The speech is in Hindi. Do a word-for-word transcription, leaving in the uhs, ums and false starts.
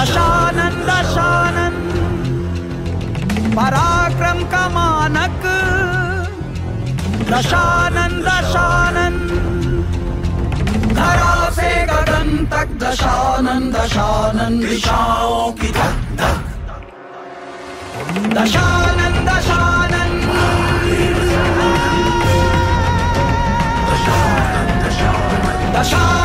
दशानन दशानन पराक्रम का मानक, दशानन दशानन धरा से गगन तक, दशानन दशानन दिशाओं की धक धक, दशानन दशानन दशानन दशानन